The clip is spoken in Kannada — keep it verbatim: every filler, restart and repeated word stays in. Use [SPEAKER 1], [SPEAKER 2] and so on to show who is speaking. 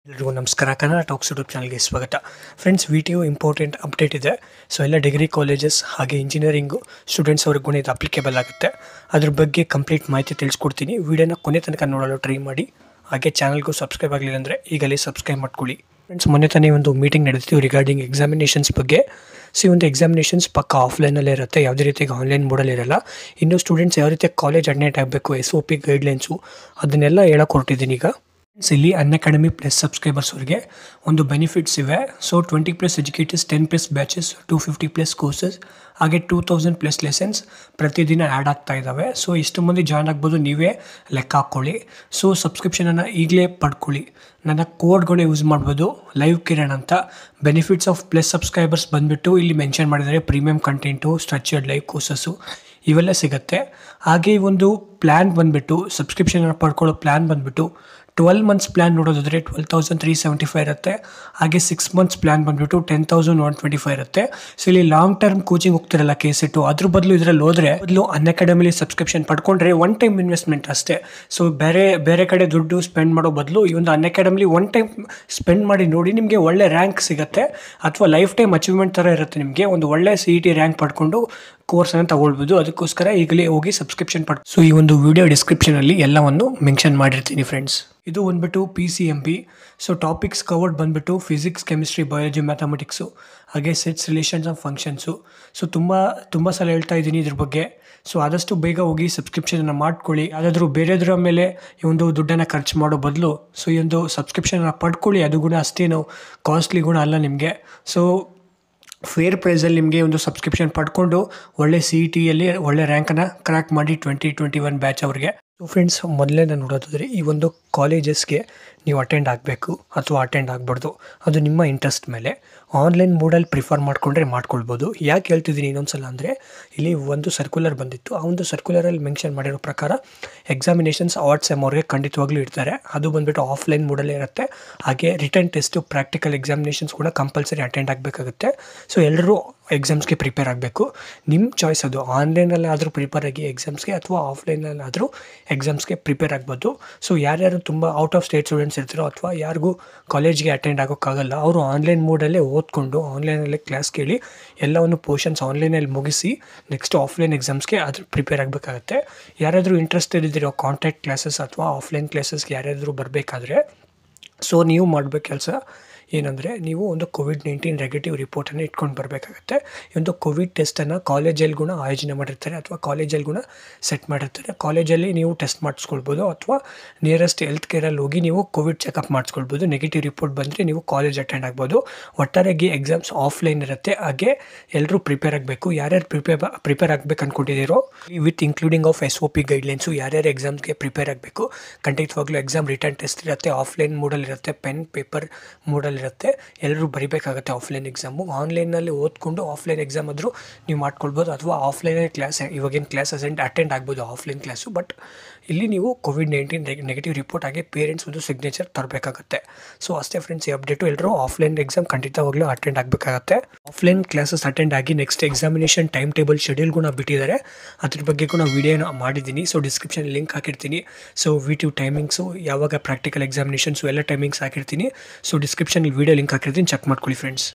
[SPEAKER 1] ಎಲ್ಲರಿಗೂ ನಮಸ್ಕಾರ. ಕನ್ನಡ ಟಾಕ್ಸ್ ಯೂಟ್ಯೂಬ್ ಚಾನಲ್ಗೆ ಸ್ವಾಗತ. Friends, V T U important update ಇದೆ. ಸೊ ಎಲ್ಲ ಡಿಗ್ರಿ ಕಾಲೇಜಸ್ ಹಾಗೆ ಇಂಜಿನಿಯರಿಂಗು ಸ್ಟೂಡೆಂಟ್ಸ್ ಅವ್ರಿಗೂ ಇದು ಅಪ್ಲಿಕೇಬಲ್ ಆಗುತ್ತೆ. ಅದ್ರ ಬಗ್ಗೆ ಕಂಪ್ಲೀಟ್ ಮಾಹಿತಿ ತಿಳಿಸ್ಕೊಡ್ತೀನಿ. ವಿಡಿಯೋನ ಕೊನೆ ತನಕ ನೋಡಲು ಟ್ರೈ ಮಾಡಿ. ಹಾಗೆ ಚಾನಲ್ಗೂ ಸಬ್ಸ್ಕ್ರೈಬ್ ಆಗಲಿಲ್ಲ ಅಂದರೆ ಈಗಲೇ ಸಬ್ಸ್ಕ್ರೈಬ್ ಮಾಡ್ಕೊಳ್ಳಿ. ಫ್ರೆಂಡ್ಸ್, ಮೊನ್ನೆ ತಾನೇ ಒಂದು ಮೀಟಿಂಗ್ ನಡೆದಿತ್ತು ರಿಗಾರ್ಡಿಂಗ್ ಎಕ್ಸಾಮಿನೇಷನ್ಸ್ ಬಗ್ಗೆ. ಸೊ ಈ ಒಂದು ಎಕ್ಸಾಮಿನೇಷನ್ಸ್ ಪಕ್ಕ ಆಫ್ಲೈನಲ್ಲೇ ಇರುತ್ತೆ, ಯಾವುದೇ ರೀತಿಯಾಗಿ ಆನ್ಲೈನ್ ಮೋಡಲ್ಲಿ ಇರಲ್ಲ. ಇನ್ನು ಸ್ಟೂಡೆಂಟ್ಸ್ ಯಾವ ರೀತಿ ಕಾಲೇಜ್ ಅಡ್ಮಿಟ್ ಆಗಬೇಕು, ಎಸ್ ಒ ಪಿ ಗೈಡ್ಲೈನ್ಸು ಅದನ್ನೆಲ್ಲ ಹೇಳಕ್ಕೆ ಹೊರಟಿದ್ದೀನಿ ಈಗ. ಇಲ್ಲಿ ಅನ್ಅಕಾಡೆಮಿ ಪ್ಲಸ್ ಸಬ್ಸ್ಕ್ರೈಬರ್ಸ್ ಅವರಿಗೆ ಒಂದು ಬೆನಿಫಿಟ್ಸ್ ಇವೆ. So twenty plus educators, ten plus batches, two fifty plus courses, ಹಾಗೆ ಟೂ ತೌಸಂಡ್ ಪ್ಲಸ್ ಲೆಸನ್ಸ್ ಪ್ರತಿದಿನ ಆ್ಯಡ್ ಆಗ್ತಾ ಇದ್ದಾವೆ. ಸೊ ಇಷ್ಟು ಮಂದಿ ಜಾಯ್ನ್ ಆಗ್ಬೋದು, ನೀವೇ ಲೆಕ್ಕ ಹಾಕ್ಕೊಳ್ಳಿ. ಸೊ ಸಬ್ಸ್ಕ್ರಿಪ್ಷನನ್ನು ಈಗಲೇ ಪಡ್ಕೊಳ್ಳಿ. ನನ್ನ ಕೋಡ್ಗಳು ಯೂಸ್ ಮಾಡ್ಬೋದು, ಲೈವ್ ಕಿರಣ್ ಅಂತ. ಬೆನಿಫಿಟ್ಸ್ ಆಫ್ ಪ್ಲಸ್ ಸಬ್ಸ್ಕ್ರೈಬರ್ಸ್ ಬಂದುಬಿಟ್ಟು ಇಲ್ಲಿ ಮೆನ್ಷನ್ ಮಾಡಿದ್ದಾರೆ. Premium content, structured live courses ಇವೆಲ್ಲ ಸಿಗುತ್ತೆ. ಹಾಗೆ ಈ ಒಂದು ಪ್ಲ್ಯಾನ್ ಬಂದುಬಿಟ್ಟು ಸಬ್ಸ್ಕ್ರಿಪ್ಷನನ್ನು ಪಡ್ಕೊಳ್ಳೋ ಪ್ಲ್ಯಾನ್ ಬಂದುಬಿಟ್ಟು ಟ್ವೆಲ್ ಮಂತ್ಸ್ ಪ್ಲ್ಯಾನ್ ನೋಡೋದಾದರೆ twelve thousand three seventy five ಇರುತ್ತೆ. ಹಾಗೆ ಸಿಕ್ಸ್ ಮಂತ್ಸ್ ಪ್ಲ್ಯಾನ್ ಬಂದುಬಿಟ್ಟು ten thousand one twenty five ಇರುತ್ತೆ. ಸೊ ಇಲ್ಲಿ ಲಾಂಗ್ ಟರ್ಮ್ ಕೋಚಿಂಗ್ ಹೋಗ್ತಿರಲ್ಲ ಕೆ ಸೆಟ್ಟು, ಅದ್ರ ಬದಲು ಇದರಲ್ಲಿ ಹೋದರೆ ಬದಲು ಅನ್ಅಕಾಡೆಮಿಲಿ ಸಬ್ಸ್ಕ್ರಿಪ್ಷನ್ ಪಡ್ಕೊಂಡ್ರೆ ಒನ್ ಟೈಮ್ ಇನ್ವೆಸ್ಟ್ಮೆಂಟ್ ಅಷ್ಟೇ. ಸೊ ಬೇರೆ ಬೇರೆ ಕಡೆ ದುಡ್ಡು ಸ್ಪೆಂಡ್ ಮಾಡೋ ಬದಲು ಈ ಒಂದು ಅನ್ಅಕಾಡೆಮಿಲಿ ಒನ್ ಟೈಮ್ ಸ್ಪೆಂಡ್ ಮಾಡಿ ನೋಡಿ, ನಿಮಗೆ ಒಳ್ಳೆ ರ್ಯಾಂಕ್ ಸಿಗುತ್ತೆ. ಅಥವಾ ಲೈಫ್ ಟೈಮ್ ಅಚೀವ್ಮೆಂಟ್ ಥರ ಇರುತ್ತೆ. ನಿಮಗೆ ಒಂದು ಒಳ್ಳೆ ಸಿ ಇ ಟಿ ರ್ಯಾಂಕ್ ಪಡ್ಕೊಂಡು ಕೋರ್ಸನ್ನು ತಗೊಳ್ಬೋದು. ಅದಕ್ಕೋಸ್ಕರ ಈಗಲೇ ಹೋಗಿ ಸಬ್ಸ್ಕ್ರಿಪ್ಷನ್ ಪಡ್ ಸೊ ಈ ಒಂದು ವಿಡಿಯೋ ಡಿಸ್ಕ್ರಿಪ್ಷನಲ್ಲಿ ಎಲ್ಲವನ್ನು ಮೆನ್ಷನ್ ಮಾಡಿರ್ತೀನಿ ಫ್ರೆಂಡ್ಸ್. ಇದು ಬಂದುಬಿಟ್ಟು P C M B. So topics covered ಬಂದುಬಿಟ್ಟು ಫಿಸಿಕ್ಸ್, ಕೆಮಿಸ್ಟ್ರಿ, ಬಯಾಲಜಿ, ಮ್ಯಾಥಮೆಟಿಕ್ಸು, ಹಾಗೆ sets, relations of functions. So ತುಂಬ ತುಂಬ ಸಲ ಹೇಳ್ತಾ ಇದ್ದೀನಿ ಇದ್ರ ಬಗ್ಗೆ. ಸೊ ಆದಷ್ಟು ಬೇಗ ಹೋಗಿ ಸಬ್ಸ್ಕ್ರಿಪ್ಷನನ್ನು ಮಾಡ್ಕೊಳ್ಳಿ. ಯಾವುದಾದ್ರೂ ಬೇರೆದ್ರ ಮೇಲೆ ಈ ಒಂದು ದುಡ್ಡನ್ನು ಖರ್ಚು ಮಾಡೋ ಬದಲು ಸೊ ಈ ಒಂದು ಸಬ್ಸ್ಕ್ರಿಪ್ಷನನ್ನು ಪಡ್ಕೊಳ್ಳಿ. ಅದು ಗುಣ ಅಷ್ಟೇನು ಕಾಸ್ಟ್ಲಿ ಗುಣ ಅಲ್ಲ ನಿಮಗೆ. ಸೊ ಫೇರ್ ಪ್ರೈಸಲ್ಲಿ ನಿಮಗೆ ಒಂದು ಸಬ್ಸ್ಕ್ರಿಪ್ಷನ್ ಪಡ್ಕೊಂಡು ಒಳ್ಳೆ ಸಿ ಇ ಟಿಯಲ್ಲಿ ಒಳ್ಳೆ ರ್ಯಾಂಕನ್ನು ಕ್ರ್ಯಾಕ್ ಮಾಡಿ ಟ್ವೆಂಟಿ ಟ್ವೆಂಟಿ ಒನ್ ಬ್ಯಾಚ್ ಅವ್ರಿಗೆ. ಸೊ ಫ್ರೆಂಡ್ಸ್, ಮೊದಲೇ ನಾನು ನೋಡೋದಾದರೆ ಈ ಒಂದು ಕಾಲೇಜಸ್ಗೆ ನೀವು ಅಟೆಂಡ್ ಆಗಬೇಕು ಅಥವಾ ಅಟೆಂಡ್ ಆಗಬಾರ್ದು, ಅದು ನಿಮ್ಮ ಇಂಟ್ರೆಸ್ಟ್ ಮೇಲೆ. ಆನ್ಲೈನ್ ಮೋಡಲ್ಲಿ ಪ್ರಿಫರ್ ಮಾಡಿಕೊಂಡ್ರೆ ಮಾಡ್ಕೊಳ್ಬೋದು. ಯಾಕೆ ಹೇಳ್ತಿದ್ದೀನಿ ಇನ್ನೊಂದು ಸಲ ಅಂದರೆ, ಇಲ್ಲಿ ಒಂದು ಸರ್ಕ್ಯುಲರ್ ಬಂದಿತ್ತು. ಆ ಒಂದು ಸರ್ಕ್ಯುಲರಲ್ಲಿ ಮೆನ್ಷನ್ ಮಾಡಿರೋ ಪ್ರಕಾರ ಎಕ್ಸಾಮಿನೇಷನ್ಸ್ ಆರ್ಟ್ಸ್ ಎಮ್ ಅವ್ರಿಗೆ ಖಂಡಿತವಾಗ್ಲೂ ಇರ್ತಾರೆ. ಅದು ಬಂದುಬಿಟ್ಟು ಆಫ್ಲೈನ್ ಮೋಡಲ್ಲೇ ಇರುತ್ತೆ. ಹಾಗೆ ರಿಟರ್ನ್ ಟೆಸ್ಟು, ಪ್ರಾಕ್ಟಿಕಲ್ ಎಕ್ಸಾಮಿನೇಷನ್ಸ್ ಕೂಡ ಕಂಪಲ್ಸರಿ ಅಟೆಂಡ್ ಆಗಬೇಕಾಗುತ್ತೆ. ಸೊ ಎಲ್ಲರೂ ಎಕ್ಸಾಮ್ಸ್ಗೆ ಪ್ರಿಪೇರ್ ಆಗಬೇಕು. ನಿಮ್ಮ ಚಾಯ್ಸ್ ಅದು. ಆನ್ಲೈನಲ್ಲಾದರೂ ಪ್ರಿಪೇರ್ ಆಗಿ ಎಕ್ಸಾಮ್ಸ್ಗೆ ಅಥವಾ ಆಫ್ಲೈನಲ್ಲಾದರೂ ಎಕ್ಸಾಮ್ಸ್ಗೆ ಪ್ರಿಪೇರ್ ಆಗ್ಬೋದು. ಸೊ ಯಾರ್ಯಾರು ತುಂಬ ಔಟ್ ಆಫ್ ಸ್ಟೇಟ್ ಸ್ಟೂಡೆಂಟ್ಸ್ ಇರ್ತಾರೋ ಅಥವಾ ಯಾರಿಗೂ ಕಾಲೇಜ್ಗೆ ಅಟೆಂಡ್ ಆಗೋಕ್ಕಾಗಲ್ಲ, ಅವರು ಆನ್ಲೈನ್ ಮೋಡಲ್ಲೇ ಓದ್ಕೊಂಡು ಆನ್ಲೈನಲ್ಲೇ ಕ್ಲಾಸ್ ಕೇಳಿ ಎಲ್ಲವನ್ನು ಪೋರ್ಷನ್ಸ್ ಆನ್ಲೈನಲ್ಲಿ ಮುಗಿಸಿ ನೆಕ್ಸ್ಟ್ ಆಫ್ಲೈನ್ ಎಕ್ಸಾಮ್ಸ್ಗೆ ಅದ್ರ ಪ್ರಿಪೇರ್ ಆಗಬೇಕಾಗತ್ತೆ. ಯಾರಾದರೂ ಇಂಟ್ರೆಸ್ಟೆಡ್ ಇದ್ದೀರೋ ಕಾಂಟ್ಯಾಕ್ಟ್ ಕ್ಲಾಸಸ್ ಅಥವಾ ಆಫ್ಲೈನ್ ಕ್ಲಾಸಸ್ಗೆ ಯಾರಾದರೂ ಬರಬೇಕಾದ್ರೆ ಸೊ ನೀವು ಮಾಡಬೇಕು ಕೆಲಸ ಏನಂದರೆ, ನೀವು ಒಂದು ಕೋವಿಡ್ ನೈನ್ಟೀನ್ ನೆಗೆಟಿವ್ ರಿಪೋರ್ಟನ್ನು ಇಟ್ಕೊಂಡು ಬರಬೇಕಾಗತ್ತೆ. ಈ ಒಂದು ಕೋವಿಡ್ ಟೆಸ್ಟನ್ನು ಕಾಲೇಜಲ್ಲಿ ಕೂಡ ಆಯೋಜನೆ ಮಾಡಿರ್ತಾರೆ ಅಥವಾ ಕಾಲೇಜಲ್ಲಿ ಕೂಡ ಸೆಟ್ ಮಾಡಿರ್ತಾರೆ. ಕಾಲೇಜಲ್ಲಿ ನೀವು ಟೆಸ್ಟ್ ಮಾಡಿಸ್ಕೊಳ್ಬೋದು ಅಥವಾ ನಿಯರೆಸ್ಟ್ ಹೆಲ್ತ್ ಕೇರಲ್ಲಿ ಹೋಗಿ ನೀವು ಕೋವಿಡ್ ಚೆಕಪ್ ಮಾಡಿಸ್ಕೊಳ್ಬೋದು. ನೆಗೆಟಿವ್ ರಿಪೋರ್ಟ್ ಬಂದರೆ ನೀವು ಕಾಲೇಜ್ ಅಟೆಂಡ್ ಆಗ್ಬೋದು. ಒಟ್ಟಾರೆಯಾಗಿ ಎಕ್ಸಾಮ್ಸ್ ಆಫ್ಲೈನ್ ಇರುತ್ತೆ. ಹಾಗೆ ಎಲ್ಲರೂ ಪ್ರಿಪೇರ್ ಆಗಬೇಕು. ಯಾರ್ಯಾರು ಪ್ರಿಪೇರ್ ಪ್ರಿಪೇರ್ ಆಗಬೇಕು ಅಂದ್ಕೊಂಡಿದ್ದೀರೋ with including of S O P guidelines, ಯಾರ್ಯಾರು ಎಕ್ಸಾಮ್ಸ್ಗೆ ಪ್ರಿಪೇರ್ ಆಗಬೇಕು. ಖಂಡಿತವಾಗ್ಲೂ ಎಕ್ಸಾಮ್ ರಿಟರ್ನ್ ಟೆಸ್ಟ್ ಇರುತ್ತೆ, ಆಫ್ಲೈನ್ ಮೋಡಲ್ಲಿ ಇರುತ್ತೆ, ಪೆನ್ ಪೇಪರ್ ಮೋಡಲ್ಲಿ ಇರುತ್ತೆ. ಎಲ್ಲರೂ ಬರೀಬೇಕಾಗುತ್ತೆ ಆಫ್ಲೈನ್ ಎಕ್ಸಾಮು. ಆನ್ಲೈನಲ್ಲಿ ಓದ್ಕೊಂಡು ಆಫ್ಲೈನ್ ಎಕ್ಸಾಮ್ ಆದರೂ ನೀವು ಮಾಡ್ಕೊಳ್ಬೋದು ಅಥವಾ ಆಫ್ಲೈನಲ್ಲಿ ಕ್ಲಾಸ್ ಇವಾಗಿನ ಕ್ಲಾಸ್ ಅಸೆಂಟ್ ಅಟೆಂಡ್ ಆಗ್ಬೋದು ಆಫ್ಲೈನ್ ಕ್ಲಾಸು. ಬಟ್ ಇಲ್ಲಿ ನೀವು ಕೋವಿಡ್ ನೈನ್ಟೀನ್ ನೆಗೆಟಿವ್ ರಿಪೋರ್ಟ್ ಆಗಿ ಪೇರೆಂಟ್ಸ್ ಒಂದು ಸಿಗ್ನೇಚರ್ ತರಬೇಕಾಗುತ್ತೆ. ಸೊ ಅಷ್ಟೇ ಫ್ರೆಂಡ್ಸ್, ಈ ಅಪ್ಡೇಟು. ಎಲ್ಲರೂ ಆಫ್ಲೈನ್ ಎಕ್ಸಾಮ್ ಖಂಡಿತವಾಗ್ಲೂ ಅಟೆಂಡ್ ಆಗಬೇಕಾಗತ್ತೆ. ಆಫ್ಲೈನ್ ಕ್ಲಾಸಸ್ ಅಟೆಂಡ್ ಆಗಿ next examination time table schedule ಕೂಡ ಬಿಟ್ಟಿದ್ದಾರೆ. ಅದ್ರ ಬಗ್ಗೆ ಕೂಡ ವಿಡಿಯೋನ ಮಾಡಿದ್ದೀನಿ. ಸೊ ಡಿಸ್ಕ್ರಿಪ್ಷನ್ ಲಿಂಕ್ ಹಾಕಿರ್ತೀನಿ. So V T U timings, ಯಾವಾಗ ಪ್ರಾಕ್ಟಿಕಲ್ ಎಕ್ಸಾಮಿನೇಷನ್ಸು ಎಲ್ಲ ಟೈಮಿಂಗ್ಸ್ ಹಾಕಿರ್ತೀನಿ. ಸೊ ಡಿಸ್ಕ್ರಿಪ್ಷನಲ್ಲಿ ವಿಡಿಯೋ ಲಿಂಕ್ ಹಾಕಿರ್ತೀನಿ, ಚೆಕ್ ಮಾಡ್ಕೊಳ್ಳಿ ಫ್ರೆಂಡ್ಸ್.